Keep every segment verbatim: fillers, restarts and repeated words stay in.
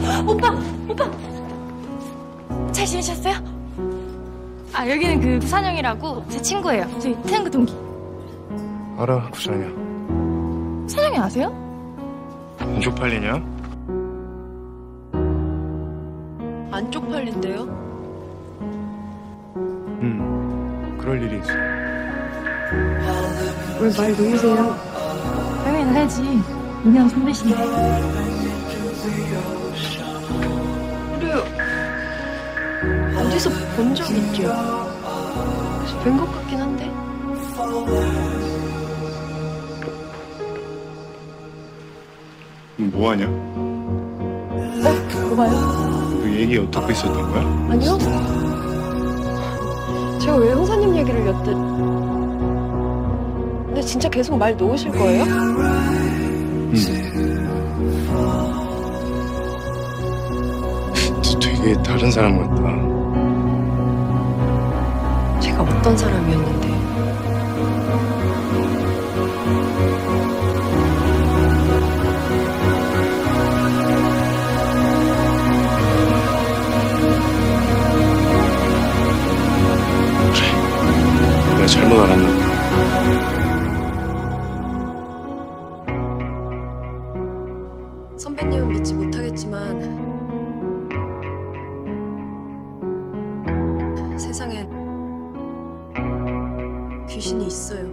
오빠! 오빠! 잘 지내셨어요? 아, 여기는 그 구산형이라고 제 친구예요. 저희 태양구 동기. 알아, 구산형. 구산형이 아세요? 안 쪽팔리냐? 안 쪽팔린대요? 응, 그럴 일이 있어. 왜 말 놓으세요? 당연히 해야지. 이 년 선배신데. 그래요. 어디서 본 적 있죠? 그래서 뵌 것 같긴 한데. 뭐하냐? 어? 그거 봐요? 그 얘기 어떻게 있었던 거야? 아니요? 제가 왜 형사님 얘기를 엿들... 근데 진짜 계속 말 놓으실 거예요? 응. 너 되게 다른 사람 같다. 제가 어떤 사람이었는데. 내가 잘못 알았나 봐. 선배님은 믿지 못하겠지만 세상엔 귀신이 있어요.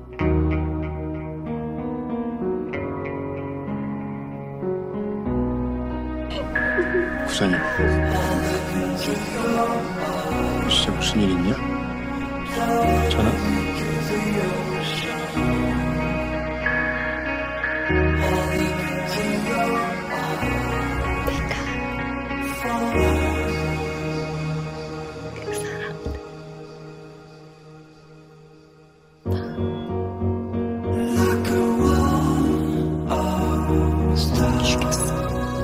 구산형. 진짜 무슨 일 있냐? 전화? 죽였어.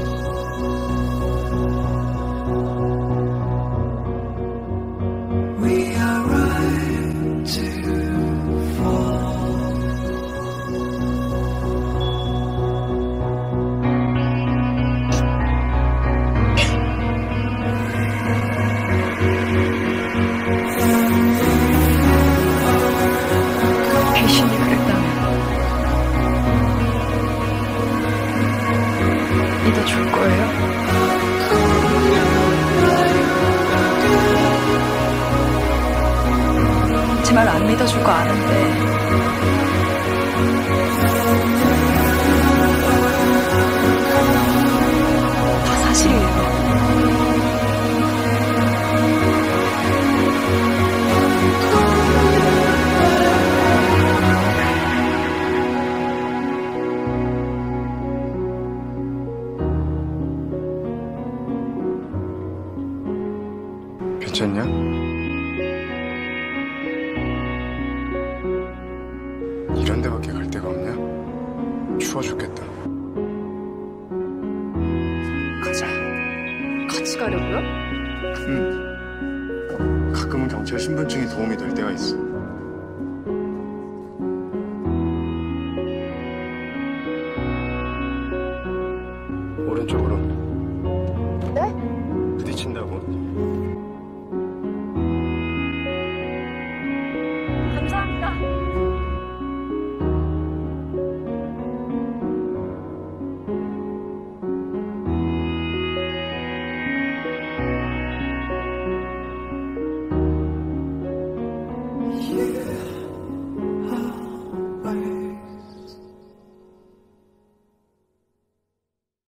귀신이 그랬다면 믿어줄 거예요? 제 말 안 믿어줄 거 아는데 다 사실이에요. 괜찮냐? 이런 데밖에 갈 데가 없냐? 추워 죽겠다. 가자. 같이 가려고요? 응. 가끔은 경찰 신분증이 도움이 될 때가 있어.